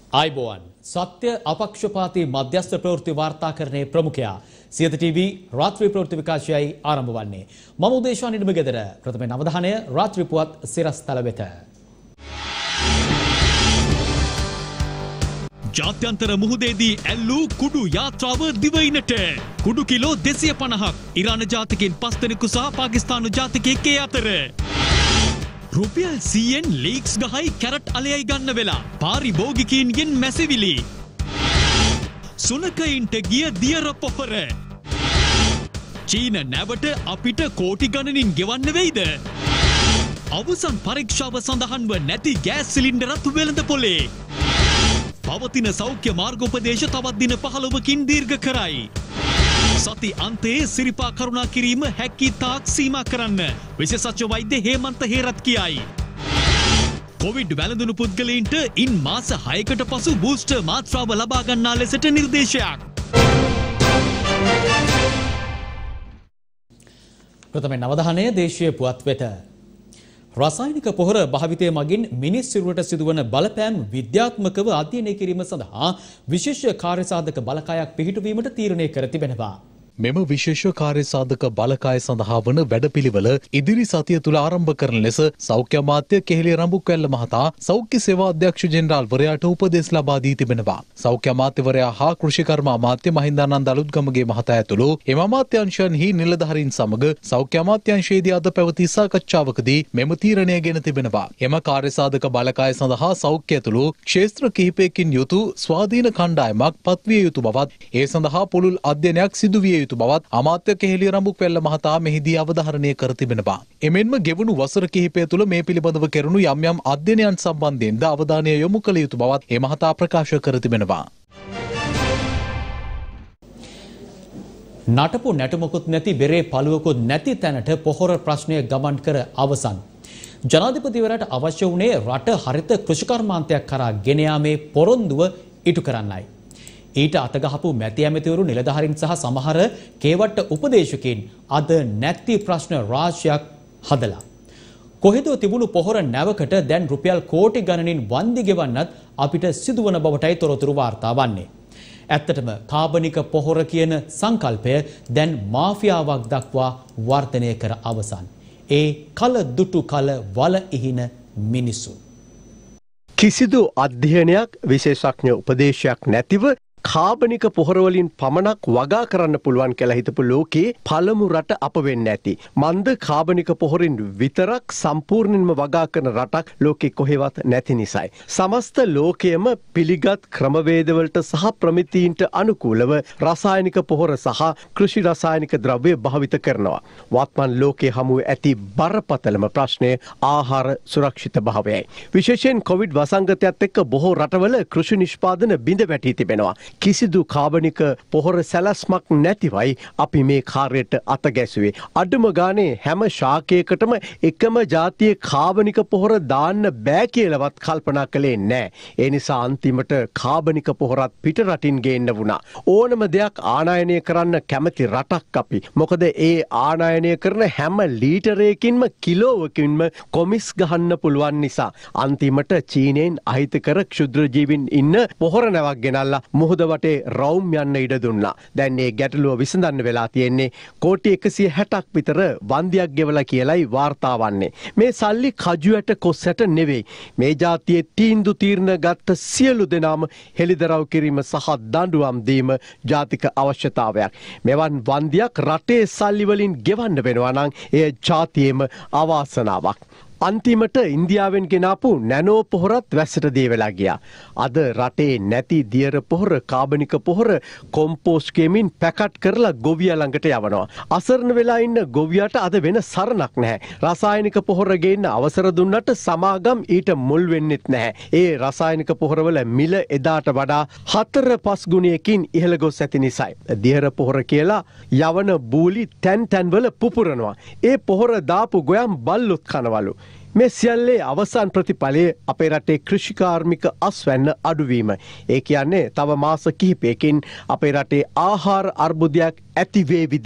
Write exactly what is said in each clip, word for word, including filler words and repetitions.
आइबोवन सत्य अपक्षपाती मध्यस्थ प्रवृत्ति वार्ताकरणे प्रमुखया सियත टीवी रात्रि प्रवृत्ति विकासයයි ආරම්භ වන්නේ මම උදේශා නිර්ම ගෙදර ප්‍රථමයෙන් අවධානය රාත්‍රී පුවත් සිරස්තල වෙත ජාත්‍යන්තර මුහුදේදී ඇල්ලූ කුඩු යාත්‍රාව දිවයිනට කුඩු කිලෝ දෙසිය පනහක් ඉරාන ජාතිකයන් පස් දෙනෙකු සහ පාකිස්තානු ජාතිකයෙක් ඒ අතර රුපියල් සීයෙන් ලීක්ස් ගහයි කැරට් අලයයි ගන්න වෙලා පාරිභෝගිකයින්ගෙන් මැසිවිලි සුනකයින්ට ගිය දියර පොහොර චීන නැවට අපිට කෝටි ගණනින් ගෙවන්න වෙයිද අවසන් පරීක්ෂාව සඳහන්ව නැති ගෑස් සිලින්ඩරත් වෙළඳ පොලේ පවතින සෞඛ්‍ය මාර්ගෝපදේශ තවත් දින පහළොවකින් දීර්ඝ කරයි සති අන්තයේ සිරිපා කරුණා කිරීම හැකි තාක් සීමා කරන්න විශේෂඥ වෛද්‍ය හේමන්ත හේරත් කියයි. කොවිඩ් වැළඳුණු පුද්ගලයින්ට ඉන් මාස හයකට පසු බූස්ටර් මාත්‍රාව ලබා ගන්නා ලෙසට නිර්දේශයක්. ප්‍රථමයෙන් අවධානය දේශීය පුවත් වෙත. රසායනික පොහොර භාවිතය මගින් මිනිස් සිරුරට සිදුවන බලපෑම් විද්‍යාත්මකව අධ්‍යයනය කිරීම සඳහා විශේෂ කාර්යසාධක බලකායක් පිහිටුවීමට තීරණය කර තිබෙනවා. මෙම විශේෂ කාර්යසාධක බලකාය සඳහා වන වැඩපිළිවෙල ඉදිරි සතිය තුළ ආරම්භ කරන ලෙස සෞඛ්‍ය අමාත්‍ය කෙහෙලිය රඹුක්වැල්ල මහතා සෞඛ්‍ය සේවා අධ්‍යක්ෂ ජෙනරාල්වරයාට උපදෙස් ලබා දී තිබෙනවා. සෞඛ්‍ය අමාත්‍යවරයා හා කෘෂිකර්ම අමාත්‍ය මහින්දානන්ද අලුත්ගමගේ මහතා ඇතුළු එම අමාත්‍යාංශයන්හි නිලධාරීන් සමග සෞඛ්‍ය අමාත්‍යාංශයේදී අද පැවති සාකච්ඡාවකදී මෙම තීරණය ගෙන තිබෙනවා. එම කාර්යසාධක බලකාය සඳහා සෞඛ්‍ය ඇතුළු ක්ෂේත්‍ර කිහිපයකින් යුතු ස්වාධීන කණ්ඩායමක් පත්විය යුතු බවත් ඒ සඳහා පුළුල් අධ්‍යයනයක් සිදු විය යුතු බවත් අමාත්‍ය කෙහෙලිය රඹුක්වැල්ල මහතා මෙහිදී අවධාරණය කර තිබෙනවා. එමෙන්ම ගෙවුණු වසර කිහිපය තුළ මේ පිළිබඳව කෙරුණු යම් යම් අධ්‍යයනයන් සම්බන්ධයෙන්ද අවධානය යොමු කළ යුතු බවත් ඒ මහතා ප්‍රකාශ කර තිබෙනවා. නටපු නැටුමකුත් නැති බෙරේ පළුවකුත් නැති තැනට පොහොර ප්‍රශ්නය ගමන් කර අවසන්. ජනාධිපතිවරයාට අවශ්‍ය වුණේ රට හරිත කෘෂිකර්මාන්තයක් කරා ගෙන යාමේ පොරොන්දුව ඉටු කරන්නයි. ඊට අතගහපු මැති ඇමතිවරු නිලධාරීන් සහ සමහර කේවට්ට උපදේශකයින් අද නැති ප්‍රශ්න රාශියක් හදලා. කොහෙදෝ තිබුණු පොහොර නැවකට දැන් රුපියල් කෝටි ගණනින් වන්දි ගෙවන්නත් අපිට සිදුවන බවටයි තොරතුරු වාර්තා වන්නේ. ඇත්තටම කාබනික පොහොර කියන සංකල්පය දැන් මාෆියාවක් දක්වා වර්ධනය කර අවසන්. ඒ කල දුටු කල වල ඉහින මිනිසුන්. කිසිදු අධ්‍යයනයක් විශේෂඥ උපදේශයක් නැතිව කාබනික පොහොරවලින් පමණක් වගා කරන්න පුළුවන් කියලා හිතපු ලෝකේ පළමු රට අප වෙන්න ඇති. මන්ද කාබනික පොහොරින් විතරක් සම්පූර්ණයෙන්ම වගා කරන රටක් ලෝකේ කොහෙවත් නැති නිසායි. සමස්ත ලෝකයේම පිළිගත් ක්‍රමවේදවලට සහ ප්‍රමිතීන්ට අනුකූලව රසායනික පොහොර සහ කෘෂි රසායනික ද්‍රව්‍ය භාවිත කරනවා. වත්මන් ලෝකයේ හමුවේ ඇති බරපතලම ප්‍රශ්නය ආහාර සුරක්ෂිත භාවයයි. විශේෂයෙන් කොවිඩ් වසංගතයත් එක්ක බොහෝ රටවල කෘෂි නිෂ්පාදන බිඳ වැටී තිබෙනවා. කිසිදු කාබනික පොහොර සැලැස්මක් නැතිවයි අපි මේ කාර්යයට අත ගැසුවේ. අඩුම ගානේ හැම ශාකයකටම එකම ජාතියේ කාබනික පොහොර දාන්න බෑ කියලාවත් කල්පනා කළේ නෑ. ඒ නිසා අන්තිමට කාබනික පොහොරත් පිට රටින් ගේන්න වුණා. ඕනම දෙයක් ආනයනය කරන්න කැමති රටක් අපි. මොකද ඒ ආනයනය කරන හැම ලීටරයකින්ම කිලෝවකින්ම කොමිස් ගහන්න පුළුවන් නිසා. අන්තිමට චීනයෙන් අහිතකර ක්ෂුද්‍ර ජීවීන් ඉන්න පොහොර නැවක් ගෙනල්ලා මුහුද වටේ රවුම් යන්න ඉඩ දුන්නා. දැන් මේ ගැටලුව විසඳන්න වෙලා තියෙන්නේ කෝටි එකසිය හැටක් විතර වන්දියක් ගෙවලා කියලයි වාර්තා වන්නේ. මේ සල්ලි කජුයට කොස්සට නෙවෙයි. මේ ජාතියේ තීන්දුව තීරණ ගත්ත සියලු දෙනාම හෙළිදරව් කිරීම සහ දඬුවම් දීම ජාතික අවශ්‍යතාවයක්. මෙවන් වන්දියක් රටේ සල්ලි වලින් ගෙවන්න වෙනවා නම් එය ජාතියේම අවාසනාවක්. අන්තිමට ඉන්දියාවෙන් ගෙනාපු නැනෝ පොහොරත් වැස්සට දී වෙලා ගියා. අද රටේ නැති දියර පොහොර කාබනික පොහොර කොම්පෝස්ට් කෙමින් පැකට් කරලා ගොවියා ළඟට යවනවා. අසරණ වෙලා ඉන්න ගොවියාට අද වෙන සරණක් නැහැ. රසායනික පොහොර ගේන්න අවසර දුන්නට සමාගම් ඊට මුල් වෙන්නෙත් නැහැ. ඒ රසායනික පොහොරවල මිල එදාට වඩා හතර පස් ගුණයකින් ඉහළ ගොස් ඇති නිසායි. දියර පොහොර කියලා යවන බූලි තැන් තැන්වල පුපුරනවා. ඒ පොහොර දාපු ගොයම් බල්ලොත් කනවලු. මේ සියල්ලේ අවසන් ප්‍රතිඵලය අපේ රටේ කෘෂිකාර්මික අස්වැන්න අඩුවීම. ඒ කියන්නේ තව මාස කිහිපයකින් අපේ රටේ ආහාර අර්බුදයක් ඇතිවේවිද?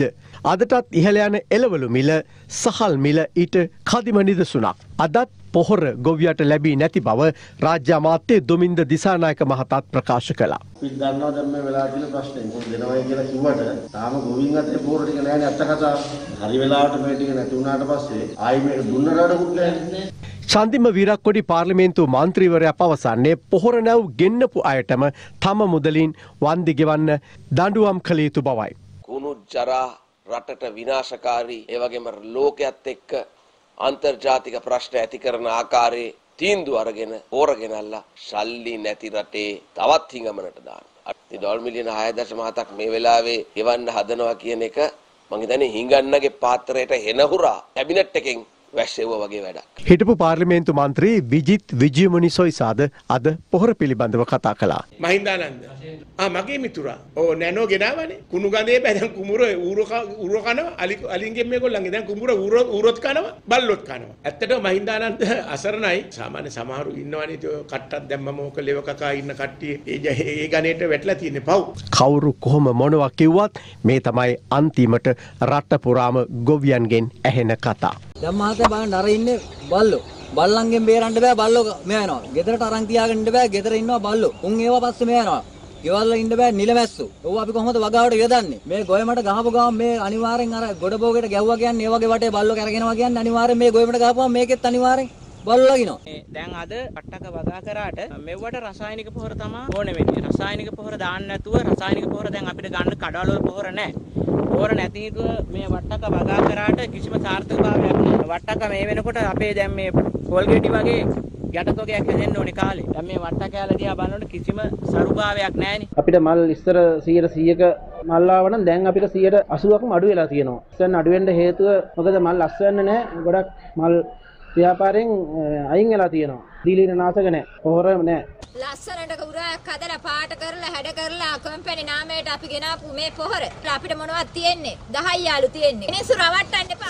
අදටත් ඉහළ යන එළවලු මිල සහල් මිල ඊට කදිම නිදසුනක්. අදත් පොහොර ගොවියට ලැබී නැති බව රාජ්‍ය අමාත්‍ය දුමින්ද දිසානායක මහතාත් ප්‍රකාශ කළා. අපි දන්නවා දැන් මේ වෙලා තියෙන ප්‍රශ්නේ මොකද දෙනවයි කියලා කිව්වට තාම ගොවින් අතේ පොහොර ටික නැහැනේ අත්ත කතාව. හරි වෙලාවට මේ ටික නැති වුණාට පස්සේ ආයි මේක දුන්නට වැඩකුත් නැහැ. චන්දිම වීරක්කොඩි පාර්ලිමේන්තු මන්ත්‍රීවරයා පවසන්නේ පොහොර නැව් ගෙන්නපු අයටම තම මුදලින් වන්දි ගෙවන්න දඬුවම් කළ යුතු බවයි. කුණු ජරා රටට විනාශකාරී ඒ වගේම ලෝකයේත් එක්ක අන්තර්ජාතික ප්‍රශ්න ඇති කරන ආකාරයේ තීන්දුව අරගෙන හොරගෙනල්ලා ශල්ලි නැති රටේ තවත් හිඟමනට දාන්න. අති ඩොලර් මිලියන හය දශම හතක් මේ වෙලාවේ ගෙවන්න හදනවා කියන එක මං හිතන්නේ හිඟන්නගේ පාත්‍රයට හෙනහුරා කැබිනට් එකෙන් වැස්සෙව්වා වගේ වැඩක්. හිටපු පාර්ලිමේන්තු මන්ත්‍රී විජිත් විජයමුනි සොයිසාද අද පොහොර පිළිබඳව කතා කළා. මහින්දානන්ද ආ මගේ මිතුරා. ඕ නැනෝ ගෙනාවනේ. කුණු ගඳේ බෑ දැන් කුඹුර ඌරෝ ඌරෝ කනවා. අලි අලින්ගෙන් මේගොල්ලන්ගේ දැන් කුඹුර ඌරෝ ඌරොත් කනවා. බල්ලොත් කනවා. ඇත්තටම මහින්දානන්ද අසරණයි. සාමාන්‍ය සමහරු ඉන්නවනේ කට්ටක් දැම්මම ඕක ලෙව කකා ඉන්න කට්ටිය ඒ ඒ ගණේට වැටලා තියෙන්නේ පව්. කවුරු කොහොම මොනවා කිව්වත් මේ තමයි අන්තිමට රට පුරාම ගොවියන්ගෙන් ඇහෙන කතා. දැන් මහත්තයා බලන්න අර ඉන්නේ බල්ලෝ. බල්ලන්ගෙන් බේරන්න බෑ බල්ලෝ මෙයා යනවා. ගෙදරට අරන් තියාගෙන ඉන්න බෑ ගෙදර ඉන්නවා බල්ලෝ. උන් ඒවා පස්සේ මෙයා යනවා. ගෙවල් වල ඉන්න බෑ නිලමැස්සෝ. ඕවා අපි කොහොමද වගාවට යොදන්නේ? මේ ගොයමට ගහපු ගාම මේ අනිවාර්යෙන් අර ගොඩ බෝගෙට ගැව්වා කියන්නේ ඒ වගේ වටේ බල්ලෝ කරගෙනවා කියන්නේ අනිවාර්යෙන් මේ ගොයමට ගහපුවම මේකෙත් අනිවාර්යෙන් බල්ලෝ ලගිනවා. දැන් අද අට්ටක වගා කරාට මෙවට රසායනික පොහොර තමයි ඕනේ වෙන්නේ. රසායනික පොහොර දාන්න නැතුව රසායනික පොහොර දැන් අපිට ගන්න කඩවල වල පොහොර නැහැ. පොහොර නැති හිතුව මේ වට්ටක වගා කරාට කිසිම සාර්ථකභාවයක් නැහැ. වට්ටක මේ වෙනකොට අපේ දැන් මේ කොල්ගේටි වගේ ගැටතොගයක් හැදෙන්න ඕනේ කාලේ. දැන් මේ වට්ටක යාල දිහා බලනකොට කිසිම සරුභාවයක් නැහැනේ. අපිට මල් ඉස්සර සීයට සීයක මල් ආව නම් දැන් අපිට සීයට අසූවක්ම අඩු වෙලා තියෙනවා. ඉස්සෙන් අඩු වෙන්න හේතුව මොකද මල් අස්වැන්න නැහැ. ගොඩක් මල් ව්‍යාපාරයෙන් අයින් වෙලා තියෙනවා. දීලින නාශක නැහැ. පොහොර නැහැ. ලස්සනට උරාක් හදලා පාට කරලා හැඩ කරලා කම්පැනි නාමයට අපි ගෙනාපු මේ පොහොර අපිට මොනවද තියෙන්නේ? දහයි යාලු තියෙන්නේ. මිනිස්සු රවට්ටන්න එපා.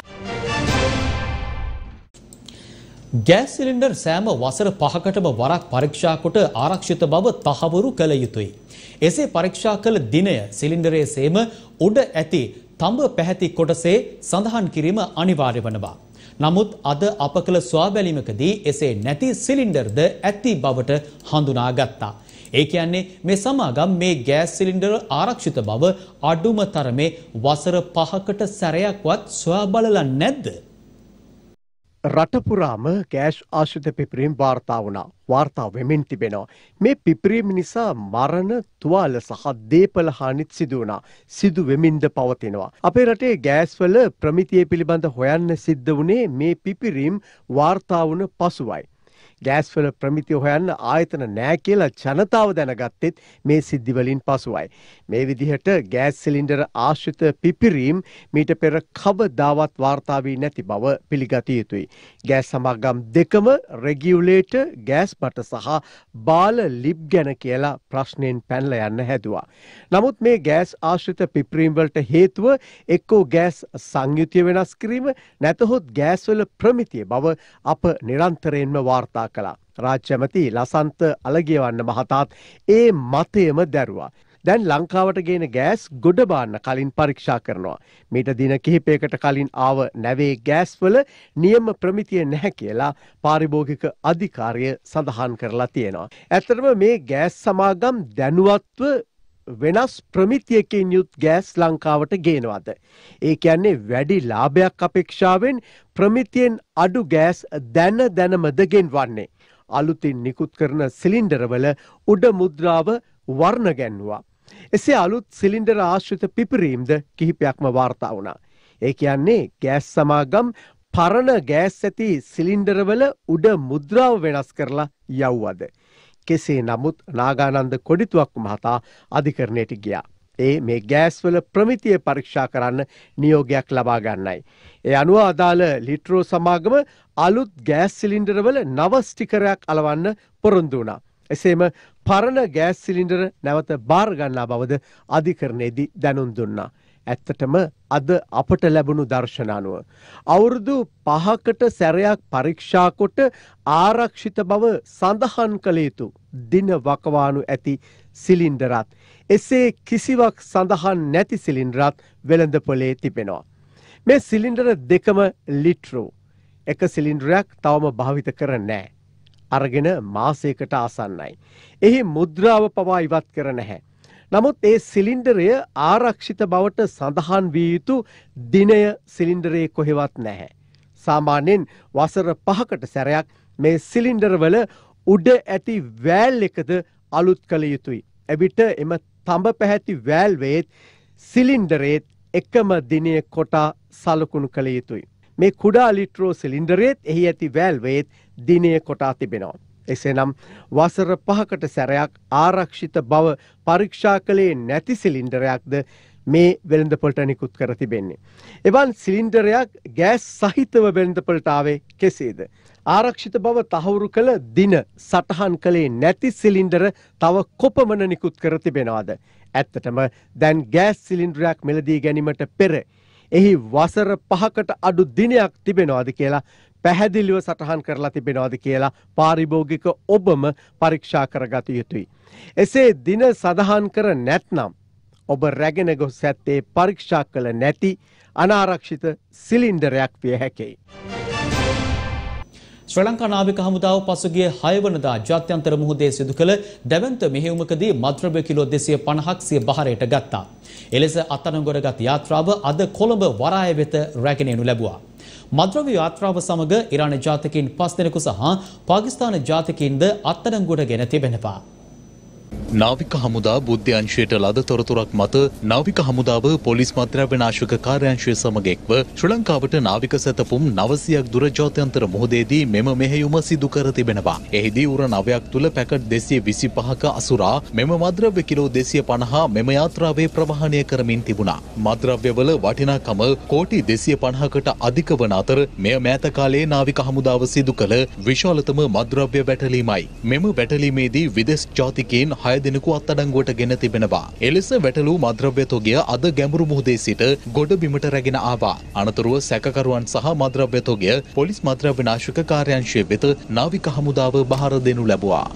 ගෑස් සිලින්ඩර් සෑම වසර පහකටම වරක් පරීක්ෂා කොට ආරක්ෂිත බව තහවුරු කළ යුතුයි. එසේ පරීක්ෂා කළ දිනය සිලින්ඩරයේ සේම උඩ ඇති තඹ පැහැති කොටසේ සඳහන් කිරීම අනිවාර්ය වනවා. නමුත් අද අප කළ සොයාබැලීමකදී එසේ නැති සිලින්ඩර්ද ඇති බවට හඳුනාගත්තා. ඒ කියන්නේ මේ සමාගම් මේ ගෑස් සිලින්ඩර් ආරක්ෂිත බව අඩුම තරමේ වසර පහකට සැරයක්වත් සොයා බලලා නැද්ද? රට පුරාම ගෑස් ආශ්‍රිත පිපිරීම් වාර්තා වුණා. වාර්තා වෙමින් තිබෙනවා. මේ පිපිරීම නිසා මරණ, තුවාල සහ දේපල හානිත් සිදු වුණා. සිදු වෙමින්ද පවතිනවා. අපේ රටේ ගෑස්වල ප්‍රමිතිය පිළිබඳ හොයන්න සිද්ධ වුණේ මේ පිපිරීම් වාර්තා වුණ පසුවයි. ගෑස්වල ප්‍රමිතිය හොයන්න ආයතන නෑ කියලා ජනතාව දැනගත්තෙත් මේ සිද්ධිවලින් පසුවයි. මේ විදිහට ගෑස් සිලින්ඩර ආශ්‍රිත පිපිරීම් මීට පෙර කවදාවත් වාර්තා වී නැති බව පිළිගත යුතුයි. ගෑස් සමාගම් දෙකම රෙගියුලේටර්, ගෑස් බට සහ බාල ලිප් ගැන කියලා ප්‍රශ්නෙන් පැනලා යන්න හැදුවා. නමුත් මේ ගෑස් ආශ්‍රිත පිපිරීම් වලට හේතුව එක්කෝ ගෑස් සංයුතිය වෙනස් කිරීම නැතහොත් ගෑස්වල ප්‍රමිතිය බව අප නිරන්තරයෙන්ම වාර්තා කළා. රාජ්‍ය ඇමති ලසන්ත අලගියවන්න මහතාත් ඒ මතයම දැරුවා. දැන් ලංකාවට ගේන ගෑස් ගොඩ බාන්න කලින් පරීක්ෂා කරනවා. මීට දින කිහිපයකට කලින් ආව නැවේ ගෑස්වල නියම ප්‍රමිතිය නැහැ කියලා පාරිභෝගික අධිකාරිය සඳහන් කරලා තියෙනවා. ඇත්තටම මේ ගෑස් සමාගම් දැනුවත්ව වෙනස් ප්‍රමිතියකින් යුත් ගෑස් ලංකාවට ගේනවද? ඒ කියන්නේ වැඩි ලාභයක් අපේක්ෂාවෙන් ප්‍රමිතියෙන් අඩු ගෑස් දැන දැනමද ගෙන්වන්නේ. අලුතින් නිකුත් කරන සිලින්ඩරවල උඩ මුද්‍රාව වර්ණ ගැන්වුවා. එසේ අලුත් සිලින්ඩර ආශ්‍රිත පිපිරීම්ද කිහිපයක්ම වාර්තා වුණා. ඒ කියන්නේ ගෑස් සමාගම් පරණ ගෑස් ඇති සිලින්ඩරවල උඩ මුද්‍රාව වෙනස් කරලා යවුවද? කෙසේ නමුත් නාගානන්ද කොඩිතුවක් මහතා අධිකරණයට ගියා. ඒ මේ ගෑස්වල ප්‍රමිතිය පරීක්ෂා කරන්න නියෝගයක් ලබා ගන්නයි. ඒ අනුව අදාළ ලිට්‍රෝ සමාගම අලුත් ගෑස් සිලින්ඩරවල නව ස්ටිකරයක් අලවන්න පොරොන්දු වුණා. එසේම පරණ ගෑස් සිලින්ඩර නැවත බාර ගන්නා බවද අධිකරණයේදී දැනුම් දුන්නා. ඇත්තටම අද අපට ලැබුණු දර්ශන අනුව අවුරුදු පහකට සැරයක් පරීක්ෂා කොට ආරක්ෂිත බව සඳහන් කළ යුතු දින වකවානු ඇති සිලින්ඩරත් එසේ කිසිවක් සඳහන් නැති සිලින්ඩරත් වෙළඳපොලේ තිබෙනවා. මේ සිලින්ඩර දෙකම ලිට්‍රෝ. එක සිලින්ඩරයක් තවම භාවිත කර නැහැ. අරගෙන මාසයකට ආසන්නයි. එහි මුද්‍රාව පවා ඉවත් කර නැහැ. නමුත් ඒ සිලින්ඩරය ආරක්ෂිත බවට සඳහන් විය යුතු දිනය සිලින්ඩරයේ කොහෙවත් නැහැ. සාමාන්‍යයෙන් වසර පහකට සැරයක් මේ සිලින්ඩරවල උඩ ඇති වෑල් එකද අලුත් කළ යුතුයි. එවිට එම තඹ පැහැති වෑල්වේත් සිලින්ඩරේත් එකම දිනය කොටා සලකුණු කළ යුතුයි. මේ කුඩා ලිට්‍රෝ සිලින්ඩරේත් එහි ඇති වෑල්වේත් දිනය කොටා තිබෙනවා. එසේනම් වසර පහකට සැරයක් ආරක්ෂිත බව පරීක්ෂා කළේ නැති සිලින්ඩරයක්ද මේ වෙළඳපොළට නිකුත් කර තිබෙන්නේ. එවන් සිලින්ඩරයක් ගෑස් සහිතව වෙළඳපොළට ආවේ කෙසේද? ආරක්ෂිත බව තහවුරු කළ දින සටහන් කළේ නැති සිලින්ඩර තව කොපමණ නිකුත් කර තිබෙනවද? ඇත්තටම දැන් ගෑස් සිලින්ඩරයක් මිලදී ගැනීමට පෙර එහි වසර පහකට අඩු දිනයක් තිබෙනවද කියලා පැහැදිලිව සටහන් කරලා තිබෙනවද කියලා පාරිභෝගික ඔබම පරීක්ෂා කරගත යුතුයි. එසේ දින සඳහන් කර නැත්නම් ඔබ රැගෙන ගොස් ඇත්තේ පරීක්ෂා කළ නැති අනාරක්ෂිත සිලින්ඩරයක් විය හැකියි. ශ්‍රී ලංකා නාවික හමුදාව පසුගිය හය වනදා ජාත්‍යන්තර මුහුදේ සිදු කළ දැවැන්ත මෙහෙයුමකදී මද්‍රව්‍ය කිලෝ දෙසිය පනහක් සිය බහරයට ගත්තා. එලෙස අත්අඩංගුවටගත් යාත්‍රාව අද කොළඹ වරාය වෙත රැගෙන යනු ලැබුවා. මද්‍රව්‍ය යාත්‍රාව සමග ඉරාන ජාතිකයින් පස් දෙනෙකු සහ පාකිස්තාන ජාතිකයින්ද අත්අඩංගුවට ගෙන තිබෙනවා. නාවික හමුදා බුද්ධ අංශයට ලද තොරතුරක් මත නාවික හමුදාව පොලිස් මද්‍රව්‍ය නාශක කාර්යාංශය සමග එක්ව ශ්‍රී ලංකාවට නාවික සැතපුම් නවසියක් දුර ජාත්‍යන්තර මුහුදේදී මෙම මෙහෙයුම සිදු කර තිබෙනවා. එහිදී උර නවයක් තුල පැකට් දෙසිය විසිපහක අසුරා මෙම මද්‍රව්‍ය කිලෝ දෙසිය පනහ මෙම යාත්‍රාවේ ප්‍රවාහනය කරමින් තිබුණා. මද්‍රව්‍යවල වටිනාකම කෝටි දෙසිය පනහකට අධික වන අතර මෙය මෑත කාලයේ නාවික හමුදාව සිදු කළ විශාලතම මද්‍රව්‍ය වැටලීමයි. මෙම වැටලීමේදී විදේශ ජාතිකයින් හය දෙනෙකු අත්අඩංගුවට ගෙන තිබෙනවා. එලෙස වැටලූ මද්‍රව්‍ය තොගය අද ගැඹුරු මුහුදේ සිට ගොඩ බිමට රැගෙන ආවා. අනතුරුව සැකකරුවන් සහ මද්‍රව්‍ය තොගය පොලිස් මද්‍රව්‍ය නාශක කාර්යාංශය වෙත නාවික හමුදාව බහර දෙනු ලැබුවා.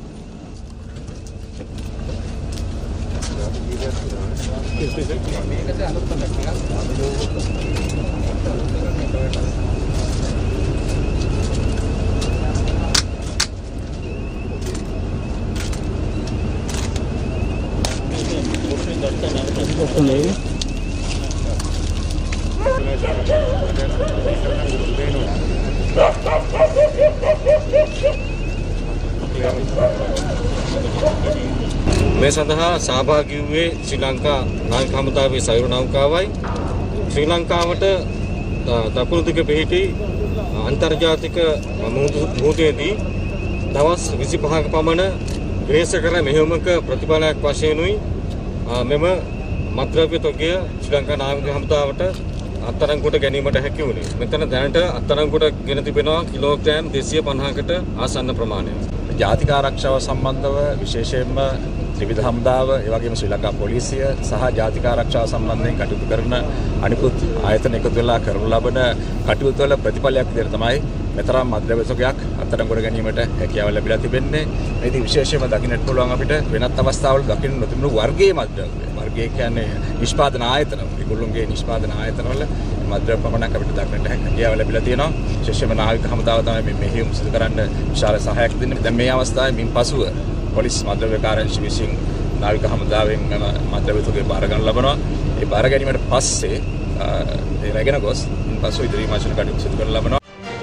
මේ සඳහා සහභාගී වූයේ ශ්‍රී ලංකා නාවික හමුදාවේ සයුර නෞකාවයි ශ්‍රී ලංකාවට දකුණු දිග පිහිටි අන්තර්ජාතික මුහුදේදී දවස් විසිපහක පමණ වේසකර මෙහෙයුමක ප්‍රතිඵලයක් වශයෙන්ුයි මෙම මද්‍රව්‍ය තොගය ශ්‍රී ලංකා නාවික හමුදාවට අත්අඩංගුවට ගැනීමට හැකි වුණේ. මෙතන දැනට අත්අඩංගුවට ගෙන තිබෙනවා කිලෝග්‍රෑම් දෙසිය පනහකට ආසන්න ප්‍රමාණයක්. ජාතික ආරක්ෂාව සම්බන්ධව විශේෂයෙන්ම ත්‍රිවිධ හමුදාව, ඒ වගේම ශ්‍රී ලංකා පොලිසිය සහ ජාතික ආරක්ෂාව සම්බන්ධයෙන් කටයුතු කරන අනිකුත් ආයතන එකතු වෙලා කරනු ලබන කටයුතු වල ප්‍රතිඵලයක් විදිහට තමයි මෙතරම් මද්‍රව්‍ය තොගයක් අත්අඩංගුවට ගැනීමට හැකියාව ලැබිලා තිබෙන්නේ. මේදී විශේෂයෙන්ම දකින්නට පුළුවන් අපිට වෙනත් අවස්ථාවල දකින්න නොතිබුණු වර්ගයේ මද්‍රව්‍ය. වර්ගය කියන්නේ නිෂ්පාදන ආයතන. ඒගොල්ලොන්ගේ නිෂ්පාදන ආයතන වල මද්‍රව්‍ය පමණක් අපිට දක්නට හැකියාව ලැබිලා තියෙනවා. විශේෂයෙන්ම නාවික හමුදාව තමයි මේ මෙහෙයුම් සිදු කරන්න විශාල සහායක් දෙන්නේ. දැන් මේ අවස්ථාවේ මින් පසුව පොලිස් මද්‍රව්‍ය කාර්යාංශ විසින් නාවික හමුදාවෙන් මද්‍රව්‍ය තොගය බාර ගන්න ලබනවා. ඒ බාර ගැනීමට පස්සේ ඒ රැගෙන ගොස් මින් පසුව ඉදිරි මාසන කටයුතු සිදු කරන ලබනවා.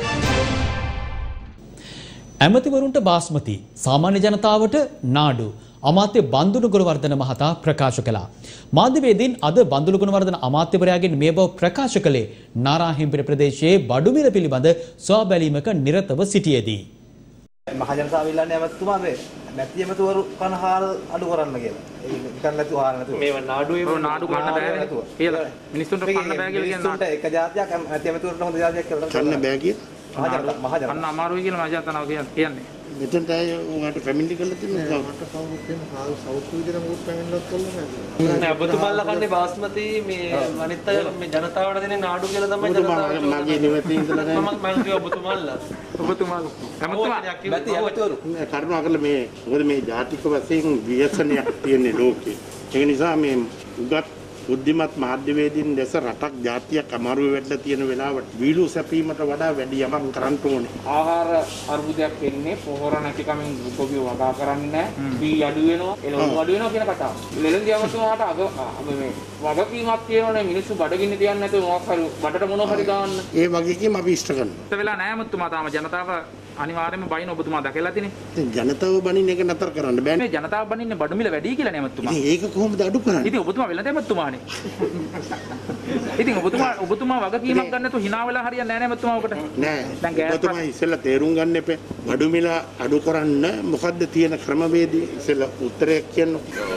ඇමතිවරුන්ට බාස්මති සාමාන්‍ය ජනතාවට නාඩු අමාත්‍ය බන්දුණු ගුණවර්ධන මහතා ප්‍රකාශ කළා. මාධ්‍යවේදීන් අද බන්දුණු ගුණවර්ධන අමාත්‍යවරයාගෙන් මේ බව ප්‍රකාශ කළේ නාරාහෙම්පිට ප්‍රදේශයේ බඩු මිල පිළිබඳ සොයා බැලීමක නිරතව සිටියේදී. මහ ජනතාව ඉල්ලන්නේ ඇමතුමාද නැති ඇමතුවරු කනහාල් අඩු කරන්න කියලා. ඒ නිකන් නැතුව ආර නැතුව. මේව නාඩුවේ නාඩු ගන්න බෑ කියලා. මිනිස්සුන්ට කන්න බෑ කියලා කියන නාඩු. එක જાතියක් නැති ඇමතුවරුන්ට හොඳ જાතියක් කියලා. කන්න බෑ කිය. මහ ජනතාව මහ ජනතාව. කන්න අමාරුයි කියලා මහ ජනතාව කියන්නේ. මෙතෙන්ට අය උන්ට ෆැමිලි කරලා තියෙනවා. මට කවුරුත් වෙන කාල් සවුත් විදිහට මොකක් පැමිණිලක් කළා නේද? නෑ ඔබතුමාලා කන්නේ බාස්මති මේ අනිත් අය මේ ජනතාවට දෙන්නේ නාඩු කියලා තමයි ජනතාවට. මගේ නිවතේ ඉඳලා නෑ. මම මම කිව්වා ඔබතුමාලා. ඔබතුමාලා. හැමතුමා කරුණාකරලා මේ මොකද මේ ජාතික වශයෙන් ව්‍යසනයක් තියෙන ලෝකේ. ඒ නිසා මේ උගත් බුද්ධිමත් මාධ්‍යවේදීන් දැස රටක් ජාතියක් අමාරුවේ වැටලා තියෙන වෙලාවට වීලු සැපීමට වඩා වැඩි යමක් කරන්න ඕනේ. ආහාර අර්බුදයක් එන්නේ පොහොර නැතිකමින් දුකෝපිය වගා කරන්නේ නැහැ. බී අඩු වෙනවා, එළවලු අඩු වෙනවා කියන කතාව. ලෙලන්දි අමතුමාට අග මේ වගකීමක් තියෙනවනේ මිනිස්සු බඩගින්න තියන්නේ නැතුව මොකක් හරි බඩට මොනවා හරි දාන්න. ඒ වගකීම අපි ඉෂ්ට කරනවා. ඒ වෙලාව නෑ මුතුමා තාම ජනතාව අනිවාර්යයෙන්ම බයින ඔබතුමා දැකලා තියෙන්නේ. ඉතින් ජනතාව බනින්න එක නතර කරන්න බෑනේ. මේ ජනතාව බනින්නේ බඩු මිල වැඩි කියලා නේ මුතුමා. ඉතින් ඒක කොහොමද අඩු කරන්නේ? ඉතින් ඔබතුමා වෙලඳ මුතුමානේ. ඉතින් ඔබතුමා ඔබතුමා වගකීමක් ගන්න නැතුව hina වෙලා හරියන්නේ නෑ නේ මුතුමා ඔකට. නෑ. දැන් ගෑස් ඔබතුමා ඉස්සෙල්ලා තේරුම් ගන්න එපේ. බඩු මිල අඩු කරන්න මොකද්ද තියෙන ක්‍රමවේදය? ඉස්සෙල්ලා උත්තරයක් කියන්න.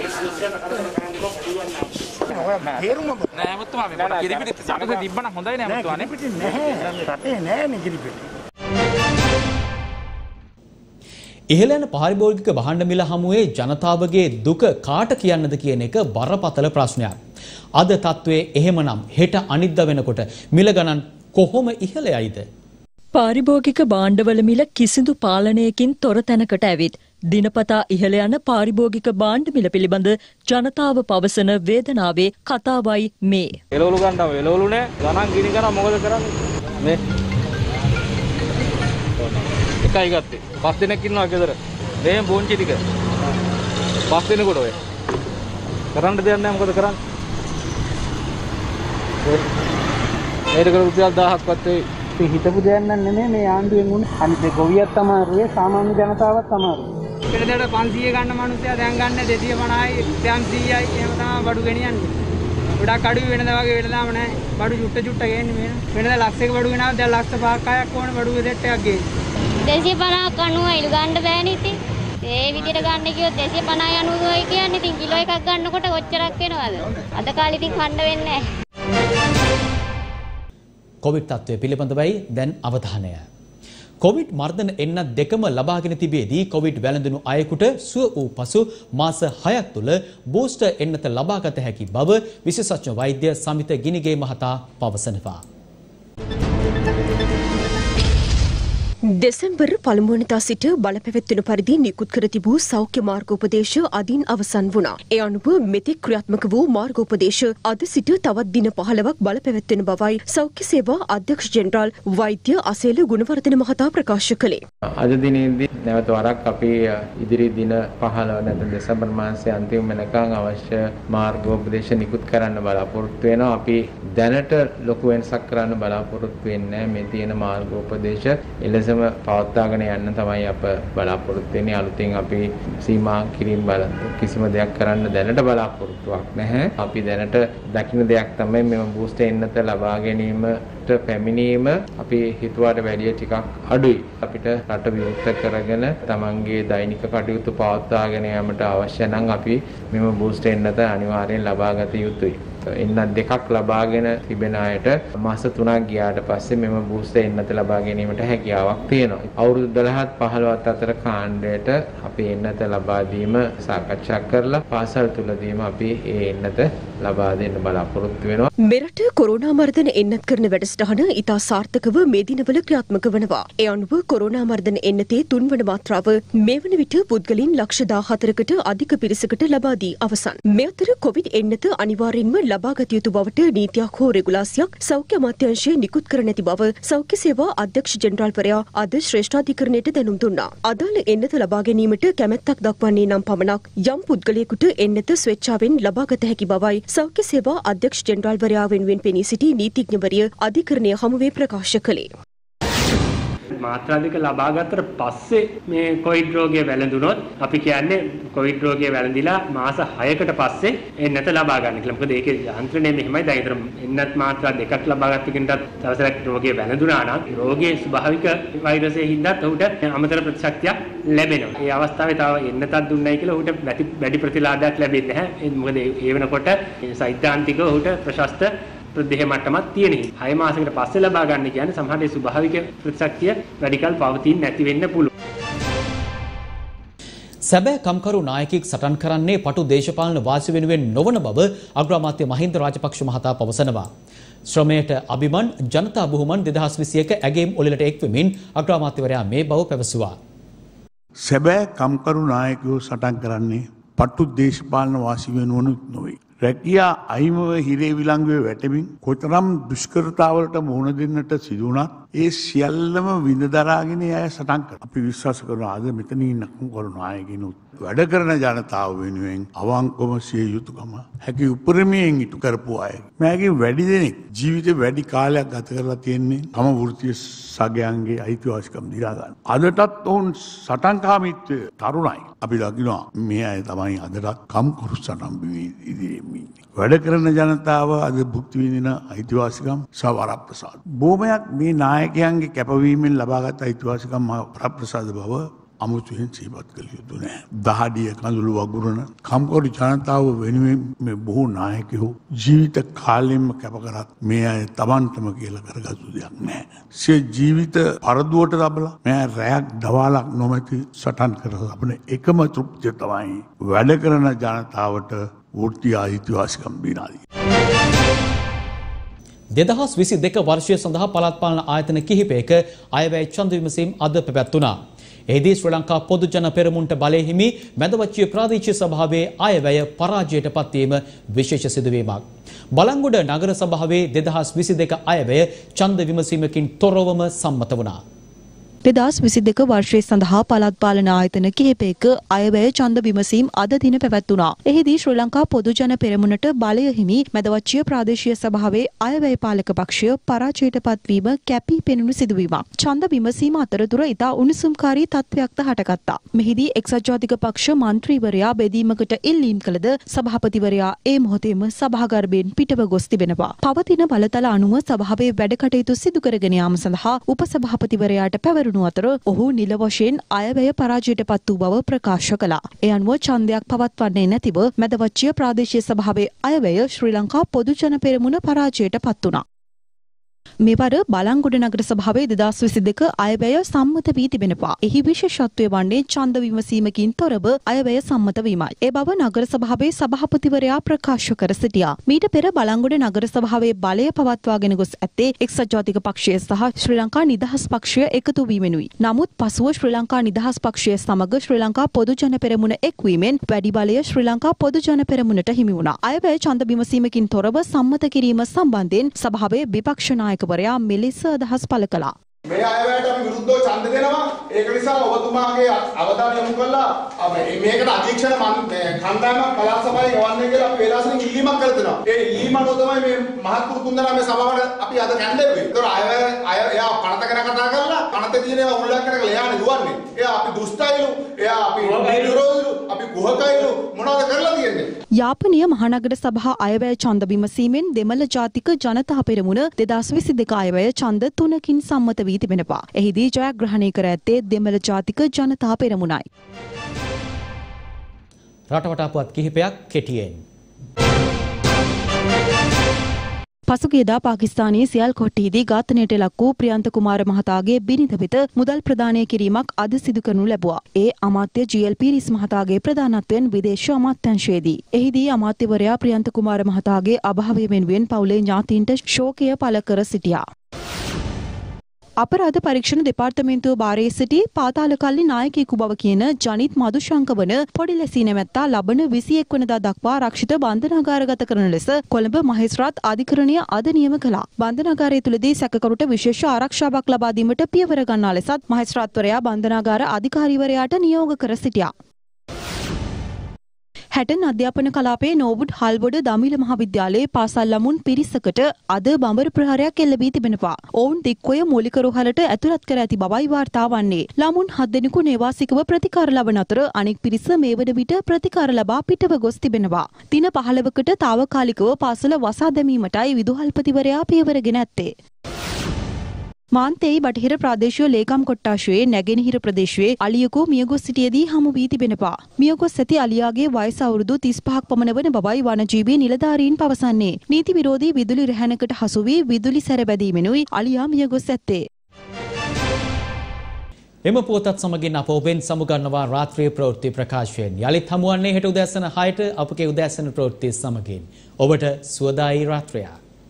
නෑ මුතුමා මේ පොඩ කිරිපිටි සමග තිබ්බනම් හොඳයි නෑ මුතුමා නේ. කිරිපිටි නැහැ. රටේ නෑනේ කිරිපිටි. ඉහළ යන පාරිභෝගික භාණ්ඩ මිල හමුවේ ජනතාවගේ දුක කාට කියන්නද කියන එක බරපතල ප්‍රශ්නයක්. අද තත්ත්වයේ එහෙමනම් හෙට අනිද්දා වෙනකොට මිල ගණන් කොහොම ඉහළ යයිද? පාරිභෝගික භාණ්ඩවල මිල කිසිදු පාලනයකින් තොර තැනකට ඇවිත් දිනපතා ඉහළ යන පාරිභෝගික භාණ්ඩ මිල පිළිබඳ ජනතාව පවසන වේදනාවේ කතාවයි මේ. එළවලු ගන්නව එළවලු නෑ ගණන් ගිනි ගන්න මොකද කරන්නේ මේ එකයි ගත්තේ පස් දිනක් ඉන්නවා ගෙදර මේ බෝංචි ටික පස් දිනකට ඔය කරන්න දෙයක් නෑ මොකද කරන්නේ මේක කර රුපියල් දහසක්වත් ඒ ඉතින් හිතපු දෙයක් නෙමෙයි මේ ආණ්ඩුවෙන් උනේ අනිත් ගොවියත් අමාරුයි සාමාන්‍ය ජනතාවත් අමාරුයි පෙරදට පන්සිය ගන්න මිනිස්සයා දැන් ගන්න දෙසිය පනහයි දැන් සීයයි එහෙම තමයි බඩු ගෙනියන්නේ ගොඩක් අඩුයි වෙනද වගේ වෙනදාම නැහැ බඩු චුට්ට චුට්ට ගේන්නේ මේ වෙනද ලක්ෂයක බඩු ගෙනාවා දැන් ලක්ෂ පහක් හයක් ඕන බඩු දෙට්ටයක් ගේන්නේ දෙසිය පනහක් අනුවයි ගන්න බෑනේ ඉතින් ඒ විදිහට ගන්න කිව්වොත් දෙසිය පනහයි අනුවයි කියන්නේ ඉතින් කිලෝ එකක් ගන්නකොට කොච්චරක් වෙනවද අද කාලේ ඉතින් කන්න වෙන්නේ නැහැ කොවිඩ් තත්ත්වය පිළිබඳවයි දැන් අවධානය. කොවිඩ් මර්ධන එන්නත් දෙකම ලබාගෙන තිබියදී කොවිඩ් වැළඳුණු අයෙකුට සුව වූ පසු මාස හයක් තුළ බූස්ටර් එන්නත ලබාගත හැකි බව විශේෂඥ වෛද්‍ය සමිත ගිනිගේ මහතා පවසනවා. දෙසැම්බර් පළමුවනදා සිට බලපැවැත්වෙන පරිදි නිකුත් කර තිබූ සෞඛ්‍ය මාර්ගෝපදේශ අදින් අවසන් වුණා. ඒ අනුව මෙතෙක් ක්‍රියාත්මක වූ මාර්ගෝපදේශ අද සිට තවත් දින පහළොවක් බලපැවැත්වෙන බවයි සෞඛ්‍ය සේවා අධ්‍යක්ෂ ජෙනරාල් වෛද්‍ය අසේල ගුණවර්ධන මහතා ප්‍රකාශ කළේ. අද දිනේදී නැවත වරක් අපි ඉදිරි දින පහළොව නැත්නම් දෙසැම්බර් මාසයේ අන්තිම වෙනකන් අවශ්‍ය මාර්ගෝපදේශ නිකුත් කරන්න බලාපොරොත්තු වෙනවා. අපි දැනට ලොකු වෙනසක් කරන්න බලාපොරොත්තු වෙන්නේ මේ තියෙන මාර්ගෝපදේශ එලෙස පවත්වාගෙන යන්න තමයි අප බලාපොරොත්තු වෙන්නේ. අලුතින් අපි සීමා කිරීම බල කිසිම දෙයක් කරන්න දැනට බලාපොරොත්තුවක් නැහැ. අපි දැනට දකින්න දෙයක් තමයි මෙම බූස්ටර් එන්නත ලබා ගැනීමට පැමිණීම අපි හිතුවාට වැඩිය ටිකක් අඩුයි. අපිට රට විවෘත කරගෙන තමන්ගේ දෛනික කටයුතු පවත්වාගෙන යාමට අවශ්‍ය නම් අපි මෙම බූස්ටර් එන්නත අනිවාර්යෙන් ලබා ගත යුතුයි. එන්නත් දෙකක් ලබාගෙන තිබෙන අයට මාස තුනක් ගියාට පස්සේ මෙම බූස්ටර් එන්නත ලබා ගැනීමට හැකියාවක් තියෙනවා. අවුරුදු දොළහත් පහළොවත් අතර කාණ්ඩයට අපි එන්නත ලබා දීම සාකච්ඡා කරලා පාසල් තුලදීම අපි ඒ එන්නත ලබා දෙන්න බලාපොරොත්තු වෙනවා. මෙරට කොරෝනා මර්ධන එන්නත් කරන වැඩසටහන ඉතා සාර්ථකව මේ දිනවල ක්‍රියාත්මක වනවා. ඒ අනුව කොරෝනා මර්ධන එන්නතේ තුන්වන මාත්‍රාව මේ වන විට පුද්ගලින් ලක්ෂ දාහතරකට අධික පිරිසකට ලබා දී අවසන්. මේ අතර කොවිඩ් එන්නත අනිවාර්යෙන්ම ලබාගත යුතු බවට නීතියක් හෝ රෙගුලාසියක් සෞඛ්‍ය අමාත්‍යාංශය නිකුත් කර නැති බව සෞඛ්‍ය සේවා අධ්‍යක්ෂ ජෙනරාල්වරයා අද ශ්‍රේෂ්ඨාධිකරණයට දැනුම් දුන්නා. අදාළ එන්නත ලබා ගැනීමට කැමැත්තක් දක්වන්නේ නම් පමණක් යම් පුද්ගලයෙකුට එන්නත ස්වේච්ඡාවෙන් ලබාගත හැකි බවයි සෞඛ්‍ය සේවා අධ්‍යක්ෂ ජෙනරාල්වරයා වෙනුවෙන් පෙනී සිටි නීතිඥවරිය අධිකරණය හමුවේ ප්‍රකාශ කළේ. මාත්‍රා දෙක ලබා ගත්තට පස්සේ මේ කොවිඩ් රෝගය වැළඳුනොත් අපි කියන්නේ කොවිඩ් රෝගය වැළඳිලා මාස හයකට පස්සේ එන්නත ලබා ගන්න කියලා. මොකද ඒකේ යන්ත්‍රණය මෙහෙමයි. දැන් ඊතර එන්නත් මාත්‍රා දෙකක් ලබා ගත්ත කෙනටත් තවසරක් රෝගය වැළඳුනා නම් රෝගයේ ස්වභාවික වෛරසයේ හින්දාත් ඔහුට අමතර ප්‍රතිශක්තියක් ලැබෙනවා. ඒ අවස්ථාවේ තව එන්නතක් දුන්නයි කියලා ඔහුට වැඩි ප්‍රතිලාභයක් ලැබෙන්නේ නැහැ. මොකද ඒ වෙනකොට සෛද්ධාන්තිකව ඔහුට ප්‍රශස්ත ප්‍රදේහ මට්ටමක් තියෙනවා. හය මාසයකට පස්සේ ලබා ගන්න කියන්නේ සමහරට ස්වභාවික ප්‍රතිශක්තිය වැඩිකල් පවතින්නේ නැති වෙන්න පුළුවන්. සැබෑ කම්කරු නායකයෙක් සටන් කරන්නේ පටු දේශපාලන වාසි වෙනුවෙන් නොවන බව අග්‍රාමාත්‍ය මහින්ද රාජපක්ෂ මහතා පවසනවා. ශ්‍රමයට අභිමන් ජනතා බුහුමන් දෙදහස් විසියක ඇගේම් ඔලලට එක්වෙමින් අග්‍රාමාත්‍යවරයා මේ බව පැවසුවා. සැබෑ කම්කරු නායකයෝ සටන් කරන්නේ පටු දේශපාලන වාසි වෙනුවනුත් නොවේ. රැකියා අහිමව හිරේ විලංගුවේ වැටෙමින් කොතරම් දුෂ්කරතාවලට මුහුණ දෙන්නට සිදු වුණත් ඒ සියල්ලම විඳ දරාගෙන අය සටන් කරනවා. අපි විශ්වාස කරනවා අද මෙතන ඉන්න කරු නායකිනුත් වැඩ කරන ජනතාව වෙනුවෙන් අවංකවම සිය යුතුකම හැකි උපරිමයෙන් ඉටු කරපු අය. මෑගේ වැඩි දෙනෙක් ජීවිතේ වැඩි කාලයක් ගත කරලා තියෙන්නේ තම වෘත්තීය සගයන්ගේ අයිතිවාසිකම් දිනා ගන්න. අදටත් ඔවුන් සටන්කාමීත්වය තරුණයි. අපි දකිනවා මේ අය තමයි අදටත් කම්කරු සටන් ඉදිරියේ වැඩ කරන ජනතාව අද භුක්ති විඳින අයිතිවාසිකම් සහ වරප්‍රසාද. බොහොමයක් මේ නායකයන්ගේ කැපවීමෙන් ලබාගත් අයිතිවාසිකම් වරප්‍රසාද බව අමුතුවෙන් සිහිපත් කළ යුතු නෑ. දහඩිය කඳුළු වගුරන කම්කරු ජනතාව වෙනුවෙන් මේ බොහෝ නායකයෝ ජීවිත කාලෙම කැප කරත් මේ අය තමන්ටම කියලා කරගත්තු දෙයක් නෑ. සිය ජීවිත පරදුවට තබලා මේ රැයක් දවාලක් නොමැති සටන් කර ලබන එකම තෘප්තිය තමයි වැඩ කරන ජනතාවට වෘත්තීය අයිතිවාසිකම් දීනාදී. දෙදහස් විසි දෙක වර්ෂය සඳහා පළාත් පාලන ආයතන කිහිපයක අයවැය ඡන්ද විමසීම් අද පැවැත්වුණා. එහිදී ශ්‍රී ලංකා පොදු ජන පෙරමුණට බලය හිමි මැදවච්චිය ප්‍රාදේශීය සභාවේ අයවැය පරාජයට පත්වීම විශේෂ සිදුවීමක්. බලංගොඩ නගර සභාවේ දෙදහස් විසි දෙක අයවැය ඡන්ද විමසීමකින් තොරවම සම්මත වුණා. දෙදහස් විසි දෙක වර්ෂය සඳහා පළාත් පාලන ආයතන කිහිපයක අයවැය ඡන්ද විමසීම් අද දින පැවැත්වුණා. එහිදී ශ්‍රී ලංකා පොදු ජන පෙරමුණට බලය හිමි මැදවච්චිය ප්‍රාදේශීය සභාවේ අයවැය පාලක පක්ෂය පරාජයට පත්වීම කැපී පෙනුණු සිදුවීමක්. ඡන්ද විමසීම අතරතුර ඉතා උණුසුම්කාරී තත්ත්වයක්ද හටගත්තා. මෙහිදී එක්සත් ජාතික පක්ෂ මන්ත්‍රීවරයා බෙදීමකට ඉල්ලීම් කළද සභාපතිවරයා ඒ මොහොතේම සභාගර්භයෙන් පිටව ගොස් තිබෙනවා. පවතින බලතල අනුව සභාවේ වැඩ කටයුතු සිදු කරගෙන යාම සඳහා උපසභාපතිවරයාට පැවරුණු අතර ඔහු නිල වශයෙන් අයවැය පරාජයට පත් වූ බව ප්‍රකාශ කළා. ඒ අනුව ඡන්දයක් පවත්වන්නේ නැතිව මැදවච්චිය ප්‍රාදේශීය සභාවේ අයවැය ශ්‍රී ලංකා පොදු ජන පෙරමුණ පරාජයට පත් වුණා. මෙවර බලංගොඩ නගර සභාවේ දෙදහස් විසි දෙක අයවැය සම්මත වී තිබෙනවා. එහි විශේෂත්වය වන්නේ ඡන්ද විමසීමකින් තොරව අයවැය සම්මත වීමයි. ඒ බව නගර සභාවේ සභාපතිවරයා ප්‍රකාශ කර සිටියා. මීට පෙර බලංගොඩ නගර සභාවේ බලය පවත්වාගෙන ගොස් ඇත්තේ එක්සත් ජාතික පක්ෂය සහ ශ්‍රී ලංකා නිදහස් පක්ෂය එකතු වීමෙනුයි. නමුත් පසුව ශ්‍රී ලංකා නිදහස් පක්ෂය සමග ශ්‍රී ලංකා පොදු ජන පෙරමුණ එක්වීමෙන් වැඩි බලය ශ්‍රී ලංකා පොදු ජන පෙරමුණට හිමි වුණා. අයවැය ඡන්ද විමසීමකින් තොරව සම්මත කිරීම සම්බන්ධයෙන් සභාවේ විපක්ෂ නායකවරයා මෙලෙස අදහස් පළ කළා. මේ අයවැයට අපි විරුද්ධව ඡන්ද දෙනවා. ඒක නිසා ඔබතුමාගේ අවධානය යොමු කළා මේකට අධීක්ෂණ කණ්ඩායමක් පළාත් සභාවේ යවන්නේ කියලා අපි වේලාසනින් ඉල්ලීමක් කර දෙනවා. ඒ ඉල්ලීම අනුව තමයි මේ මහත්තුරු තුන්දෙනා මේ සභාවට අපි අද කැඳෙන්නේ. ඒතකොට අයවැය අය එයා පනත ගැන කතා කරලා පනතේ තියෙන ඒවා උල්ලංඝනය කරලා එයානේ දුවන්නේ. එයා අපි දුෂ්ටයිලු, එයා අපි විරෝධීලු, අපි කුහකයිලු මොනවද කරලා තියෙන්නේ? යාපනීය මහනගර සභා අයවැය ඡන්ද විමසීමෙන් දෙමළ ජාතික ජනතා පෙරමුණ දෙදහස් විසි දෙක අයවැය ඡන්ද තුනකින් සම්මත වී තිබෙනවා. එහිදී ජයග්‍රහණය කර ඇත්තේ දෙමළ ජාතික ජනතා පෙරමුණයි. රටවටා පුවත් කිහිපයක් කෙටියෙන්. පසුගියදා පාකිස්තානයේ සියල්කොට්ටියේදී ඝාතනයට ලක් වූ ප්‍රියන්ත කුමාර මහතාගේ බිරිඳ වෙත මුදල් ප්‍රදානය කිරීමක් අද සිදු කරනු ලැබුවා. ඒ අමාත්‍ය ජී.එල්. පීරිස් මහතාගේ ප්‍රධානත්වයෙන් විදේශ අමාත්‍යාංශයේදී. එහිදී අමාත්‍යවරයා ප්‍රියන්ත කුමාර මහතාගේ අභාවය වෙනුවෙන් පවුලේ ඥාතීන්ට ශෝකය පළ කර සිටියා. අපරාධ පරීක්ෂණ දෙපාර්තමේන්තුව භාරයේ සිටි පාතාලකල්ලි නායකයෙකු බව කියන ජනිත් මදුශංක වන පොඩි ලැසී නැමැත්තා ලබන විසි එක් වෙනිදා දක්වා ආරක්ෂිත බන්ධනාගාරගත කරන ලෙස කොළඹ මහේස්ත්‍රාත් අධිකරණය අද නියම කළා. බන්ධනාගාරය තුලදී සැකකරුට විශේෂ ආරක්ෂාවක් ලබා දීමට පියවර ගන්නා ලෙසත් මහේස්ත්‍රාත්වරයා බන්ධනාගාර අධිකාරීවරයාට නියෝග කර සිටියා. හැටන් අධ්‍යාපන කලාපයේ නෝවුඩ් හල්බොඩ දමිළ මහාවිද්‍යාලයේ පාසල් ළමුන් පිරිසකට අද බඹර ප්‍රහාරයක් එල්ල වී තිබෙනවා. ඔවුන් දික්කොය මූලික රෝහලට ඇතුළත් කර ඇති බවයි වාර්තා වන්නේ. ළමුන් හත් දෙනෙකු නේවාසිකව ප්‍රතිකාර ලබන අතර අනෙක් පිරිස මේ වන විට ප්‍රතිකාර ලබා පිටව ගොස් තිබෙනවා. දින පහළවකට తాවකාලිකව පාසල වසා දැමීමටයි විදුහල්පතිවරයා පියවරගෙන ඇත්තේ. මාන්තේයි බටහිර ප්‍රාදේශීය ලේකම් කොට්ටාශයේ නැගෙනහිර ප්‍රදේශයේ අලියකු මියගොස් සිටියේදී හමු වී තිබෙනවා. මියගොස් ඇති අලියාගේ වයස අවුරුදු තිස් පහක් පමණ වන බවයි වනජීවී නිලධාරීන් පවසන්නේ. නීති විරෝධී විදුලි රැහැනකට හසු වී විදුලි සැරබැදීමෙනුයි අලියා මියගොස් ඇත්තේ. එම පුවතත් සමගින් අප ඔබෙන් සමුගන්නවා රාත්‍රියේ ප්‍රවෘත්ති ප්‍රකාශයෙන්. යලිත් හමුවන්නේ හෙට උදෑසන හයට අපගේ උදෑසන ප්‍රවෘත්ති සමගින්. ඔබට සුවදායි රාත්‍රියක්.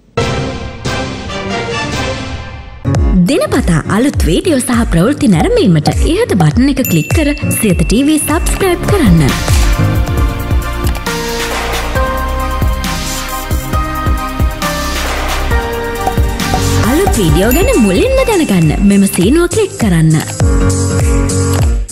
දිනපතා අලුත් වීඩියෝ සහ ප්‍රවෘත්ති නැරඹීමට ඉහත බටන් එක ක්ලික් කර සියත ටීවී සබ්ස්ක්‍රයිබ් කරන්න. වීඩියෝ ගැන මුලින්ම දැනගන්න මෙම සීනුව ක්ලික් කරන්න.